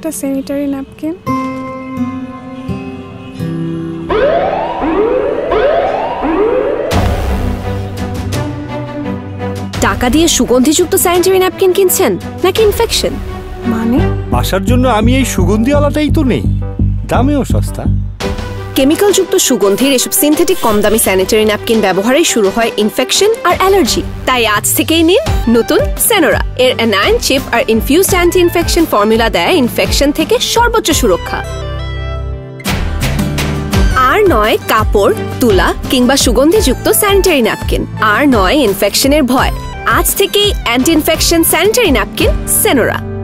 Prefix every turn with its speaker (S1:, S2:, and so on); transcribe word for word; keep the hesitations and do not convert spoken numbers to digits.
S1: একটা sanitary napkin.
S2: টাকা দিয়ে সুগন্ধিযুক্ত স্যানিটারি ন্যাপকিন কিনছেন নাকি ইনফেকশন?
S1: মানে
S3: বাসার জন্য আমি এই সুগন্ধিওয়ালাটাই তো নেই, দামেও সস্তা।
S2: কেমিক্যালযুক্ত সুগন্ধির এসব সিনথেটিক কম দামি স্যানিটারি ন্যাপকিন ব্যবহারেই শুরু হয় ইনফেকশন আর অ্যালার্জি। তাই আজ থেকেই নিন নতুন সেনোরা। এর অ্যানায়ন চিপ আর ইনফিউজড অ্যান্টি ইনফেকশন ফর্মুলা দেয় ইনফেকশন থেকে সর্বোচ্চ সুরক্ষা। আর নয় কাপড়, তুলা কিংবা সুগন্ধিযুক্ত স্যানিটারি ন্যাপকিন, আর নয় ইনফেকশনের ভয়। আজ থেকেই anti infection sanitary napkin Senora.